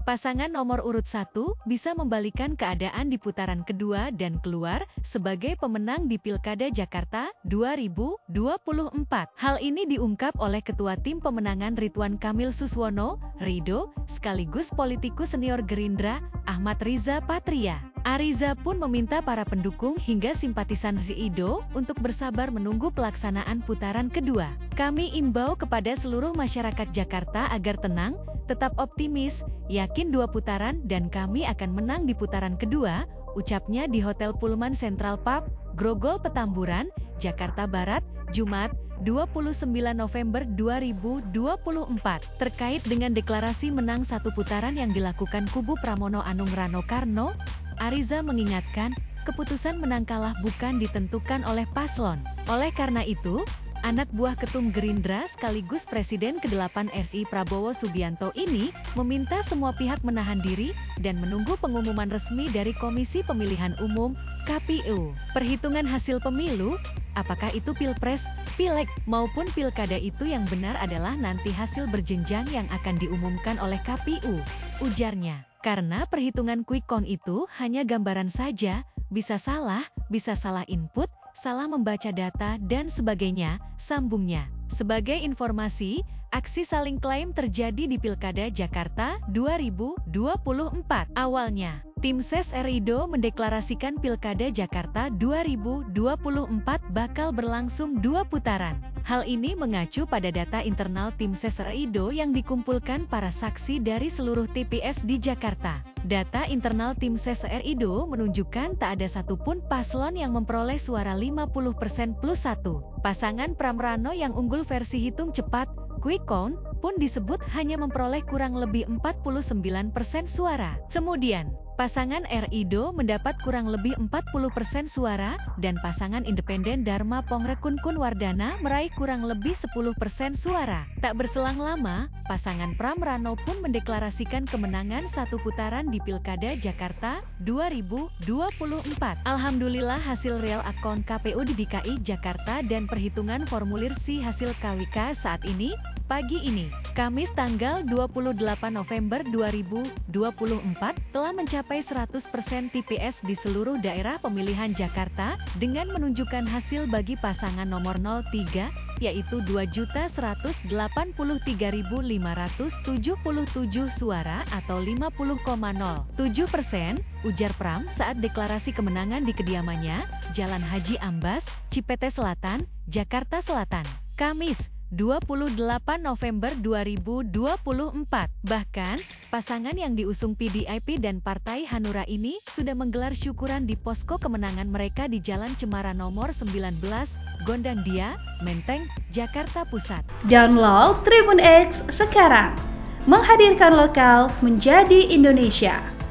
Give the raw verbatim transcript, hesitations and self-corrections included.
Pasangan nomor urut satu bisa membalikan keadaan di putaran kedua dan keluar sebagai pemenang di Pilkada Jakarta dua ribu dua puluh empat. Hal ini diungkap oleh Ketua Tim Pemenangan Ridwan Kamil Suswono, Rido, sekaligus politikus senior Gerindra, Ahmad Riza Patria. Ariza pun meminta para pendukung hingga simpatisan Rido untuk bersabar menunggu pelaksanaan putaran kedua. Kami imbau kepada seluruh masyarakat Jakarta agar tenang, tetap optimis, yakin dua putaran dan kami akan menang di putaran kedua, ucapnya di Hotel Pullman Central Park, Grogol Petamburan, Jakarta Barat, Jumat, dua puluh sembilan November dua ribu dua puluh empat. Terkait dengan deklarasi menang satu putaran yang dilakukan kubu Pramono Anung Rano Karno, Ariza mengingatkan, keputusan menang kalah bukan ditentukan oleh paslon. Oleh karena itu, anak buah Ketum Gerindra sekaligus Presiden kedelapan R I Prabowo Subianto ini meminta semua pihak menahan diri dan menunggu pengumuman resmi dari Komisi Pemilihan Umum K P U. Perhitungan hasil pemilu, apakah itu Pilpres, Pileg, maupun Pilkada itu yang benar adalah nanti hasil berjenjang yang akan diumumkan oleh K P U, ujarnya. Karena perhitungan quick count itu hanya gambaran saja, bisa salah, bisa salah input, salah membaca data dan sebagainya, sambungnya. Sebagai informasi, aksi saling klaim terjadi di Pilkada Jakarta dua ribu dua puluh empat. Awalnya, tim ses Rido mendeklarasikan Pilkada Jakarta dua ribu dua puluh empat bakal berlangsung dua putaran. Hal ini mengacu pada data internal tim ses Rido yang dikumpulkan para saksi dari seluruh T P S di Jakarta. Data internal tim ses Rido menunjukkan tak ada satupun paslon yang memperoleh suara lima puluh persen plus satu. Pasangan Pramrano yang unggul versi hitung cepat, quick count, pun disebut hanya memperoleh kurang lebih empat puluh sembilan persen suara. Kemudian, pasangan Rido mendapat kurang lebih empat puluh persen suara, dan pasangan independen Dharma Pongrekun Wardana meraih kurang lebih sepuluh persen suara. Tak berselang lama, pasangan Pramrano pun mendeklarasikan kemenangan satu putaran di Pilkada Jakarta dua ribu dua puluh empat. Alhamdulillah hasil real account K P U di D K I Jakarta dan perhitungan formulir C hasil K W K saat ini, pagi ini, Kamis tanggal dua puluh delapan November dua ribu dua puluh empat, telah mencapai seratus persen T P S di seluruh daerah pemilihan Jakarta dengan menunjukkan hasil bagi pasangan nomor nol tiga, yaitu dua juta seratus delapan puluh tiga ribu lima ratus tujuh puluh tujuh suara atau lima puluh koma nol tujuh persen, ujar Pram saat deklarasi kemenangan di kediamannya, Jalan Haji Ambas, Cipete Selatan, Jakarta Selatan, Kamis, dua puluh delapan November dua ribu dua puluh empat. Bahkan, pasangan yang diusung P D I P dan Partai Hanura ini sudah menggelar syukuran di posko kemenangan mereka di Jalan Cemara nomor sembilan belas, Gondang Dia, Menteng, Jakarta Pusat. Download Tribun X sekarang, menghadirkan lokal menjadi Indonesia.